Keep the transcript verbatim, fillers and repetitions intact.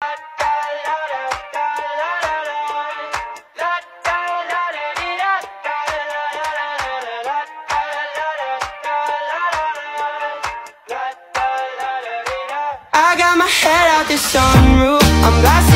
I got my head out the sunroof, I'm blasting